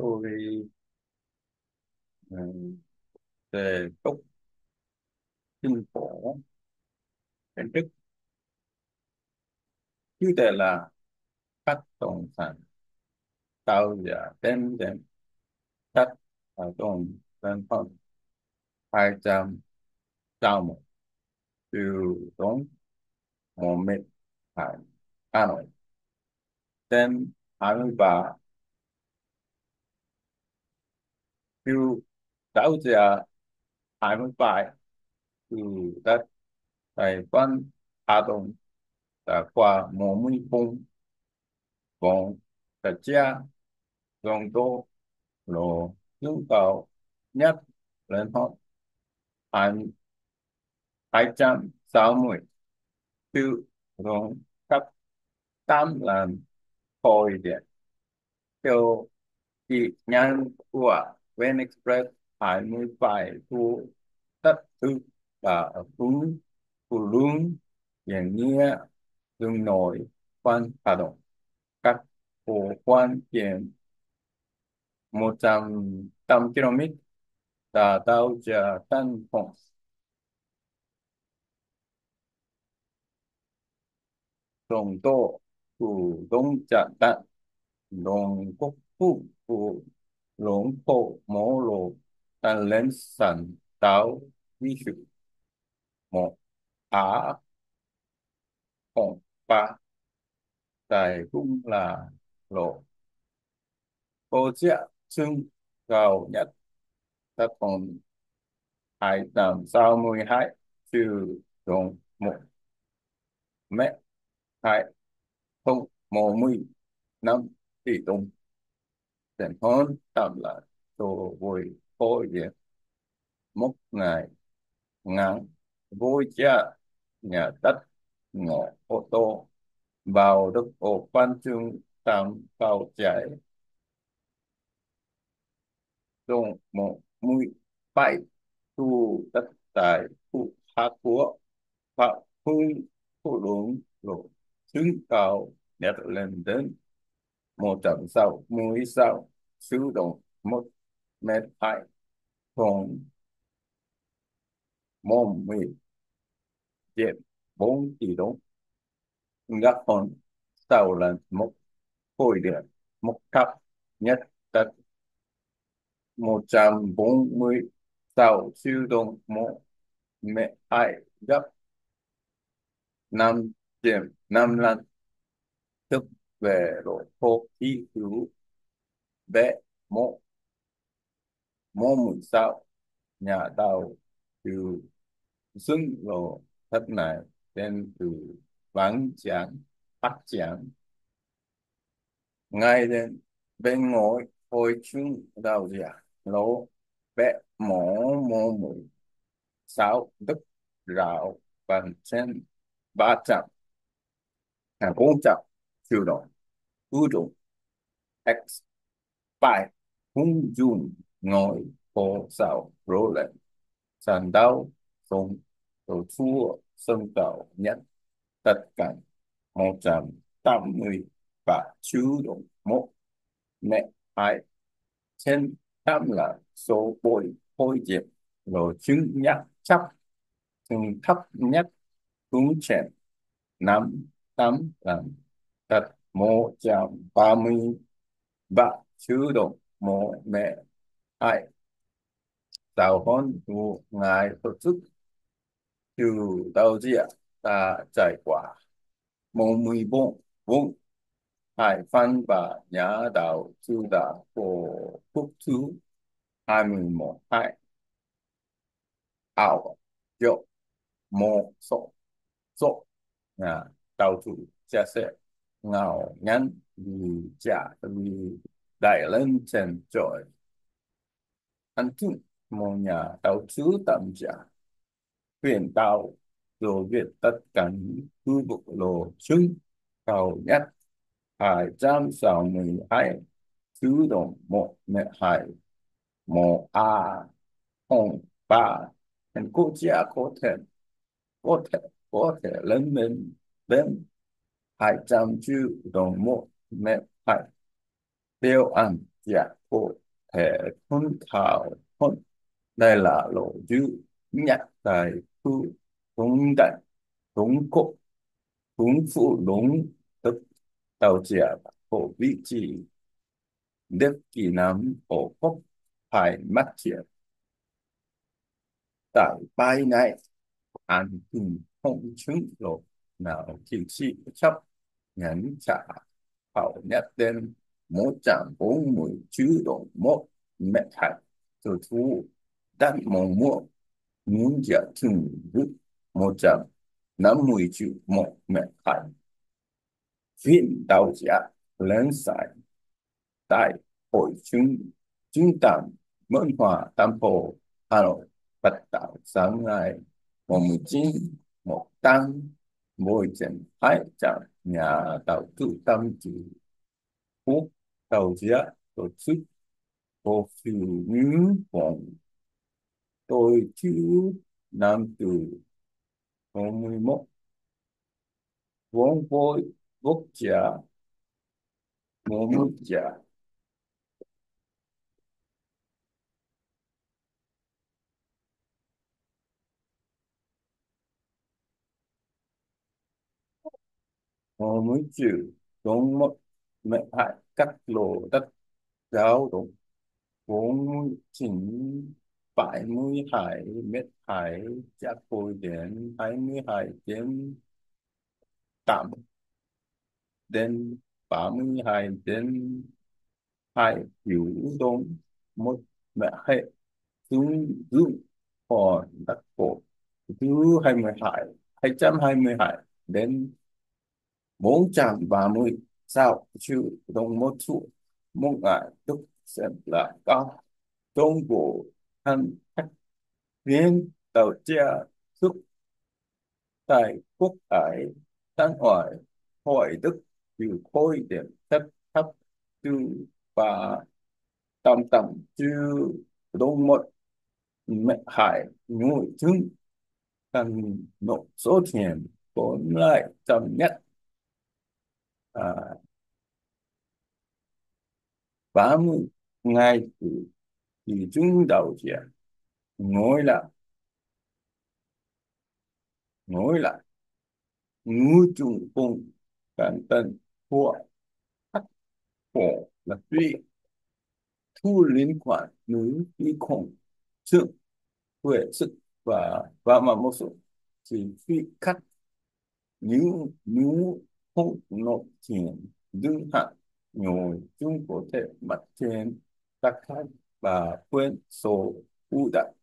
tôi ừ, về gốc Trung Cổ kiến thức chủ đề là bất động sản tạo giá đến đến đất ở đồng văn phòng 200 triệu từ đúng một mét hai Hà Nội đến 23 từ tạo giá 27 từ đất Đài Văn Hà Đông đã qua 40 vùng đất cha dòng đô lộ nhu cầu nhất lên họ hai 260 từ vùng cấp 8 lần hồi điện theo chỉ nhánh của VnExpress 27 thu tất thứ và ở phú phú lương hiện nghĩa dương nội quan hoạt động các hồ quan hiện 100 km đã tạo ra tân phong đồng tô thủ đông trận đạn đồng quốc phụ phụ lũng phổ mô lộ tăng lên sẵn táo ví dụ một á cộng ba tại cũng là lộ cô chia xưng cao nhất tác phẩm 262 trừ đồng một mét hai không một mươi năm tỷ đồng tiền hơn tạm là đồ vui phôi điện mốc ngày ngắn vui cha nhà đất ngõ ô tô vào đất ô quan trung tam cao chạy dùng một mươi bảy thu đất tại khu hạ của phạm hương khu lượng lộ chứng cao đẹp lên đến 160 sử dụng 1 mét 2 thùng mồm mì dẹp 4 tỷ đồng gấp hơn sau lần một khối điện một thấp nhất đất 146 sử dụng 1 mét 2 gấp 5,5 lần tức về độ thô khí hữu bé một mô 16 nhà đầu từ xứng lộ thất này đến từ vắng chán bắt chán ngay đến bên ngồi hồi chung đầu giả lỗ bé mỏ mô 16 tức rào bằng trên 300 hàng 400 triệu đồng ưu dụng X bài hung dung ngồi phố sao rô lên sàn đau dùng đồ chua sân tàu nhất tất cả 180 và chữ độ 1 mét 2 trên tam là số bội phôi diệt rồi chứng nhắc chấp chứng thấp nhất cũng chèn 5 8 lần tất 130 và chữ độ 1 mét 2 tàu hôn của ngài tổ chức từ đầu diện ta trải qua 44 vùng hải phân và nhà đảo Chu đảo của quốc thứ 21 hai ảo triệu một số số nhà tàu chủ chia sẻ ngào nhắn vì trả vì đẩy lên trên trời anh chung một nhà tàu chứ tạm trả huyền tàu rồi viết tất cả những khu vực lộ chứng cao nhất 262 chữ đồng 1 mét 2 một a không ba thành quốc gia có thể lên đến 200 chữ đồng 1 mét 2 tiêu ăn dạ cô thể thôn thảo thôn đây là lộ dư nhắc tài thu đúng đảnh đúng cốt đúng phụ đúng tức tàu trẻ của vị trí đất kỳ nam của quốc phải mắt triển tại bài này anh cùng không chứng lộ nào thì sĩ chấp nhấn trả hậu nhất đến một trăm bốn mươi chữ độ một mét hạt từ thu đắt mong mua muốn giả thường rút 150 chữ một mét hạt phiên đạo giả lên giải tại hội chứng tạm mẫn hòa tam hồ Hà Nội Phật đạo sáng ngày mùng 19 một tăng môi trường hai trăm nhà đầu tư tâm chỉ quốc đầu giá tổ chức cổ phiếu như vòng tôi chữ năm từ 41 vốn vôi quốc gia một quốc gia 40 triệu đúng một mệnh hại cắt lỗ đất giáo đúng 49 mét hải chắc hồi đến 22,8 đến 32 đến 2 triệu đồng một mét hệ tương đương còn đất cổ thứ 220 đến 430 sao chữ đồng một trụ một ngày tức xem là cao trong bộ hành khách viên tàu cha xuất tại quốc hải танhoài hỏi đức từ khối điểm thấp thấp từ và tầm tầm từ đông một mẹ hải nuôi trứng cần nộp số tiền vốn lại chậm nhất à, 30 ngày thì chúng đầu tiền ngồi lại ngồi lại ngư trùng cùng cẩn thận của khắc khổ là tuy thu liên quan nữ đi khủng sự huệ sức và mà một số chỉ phi khắc những nếu không nộp tiền đương hạn nhồi chúng có thể mặt trên các khách và quên số ưu đãi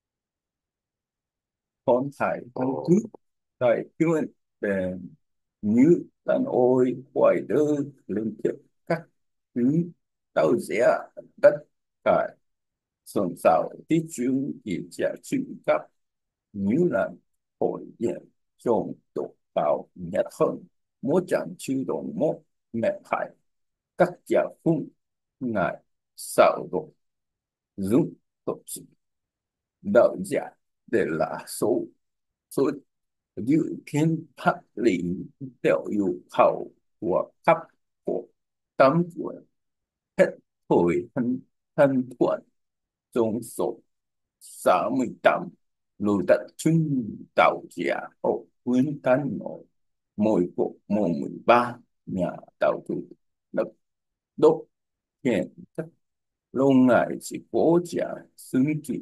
con thải con thứ tại chuyên về như đàn ôi quầy đơn liên tiếp các thứ tàu rẽ đất cải xuân xảo tí chứng chỉ trả chữ cấp như là hội điện trộm tục vào nhật hơn mỗi chẳng chữ đồng một mẹ phải các giả phung ngại xạo độ dụng tục đạo giả để là số dự kiến pháp lý đều yêu cầu của cấp của tấm của hết hồi thân thuận trong số 68 lùi tận chung tàu giả hộ quyến cán nội mỗi bộ mùng 13 nhà tàu chủ đất đốt hiện tất lâu ngày chỉ cố trả xứng chỉ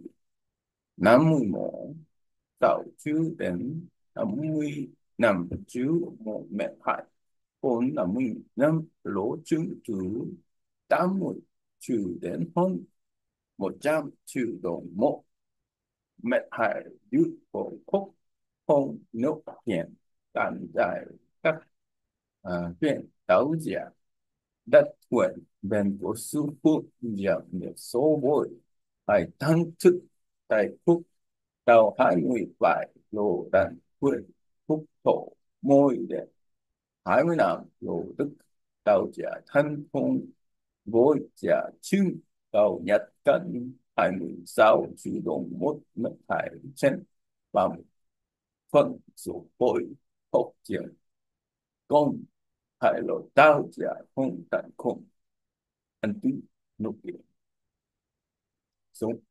51 tàu chứ đến 50 năm chứ một mẹ phải vốn là 15 lỗ chứng trừ 80 trừ đến hơn 100 triệu đồng một mẹ hại giữ cổ khúc không nước hiện tàn giải các huyện đảo giả đất huyện bên của sư phụ giảm được số vội phải tăng chức tại khúc tàu 27 lô đàn huyện khúc thổ môi để 25 lô đức tàu giả thân không vội giả chưng tàu nhật cân 26 chủ động một mệnh hải trên và một phần số hội hậu triển công hải lộ tàu giả không tận không anh tú nụ súng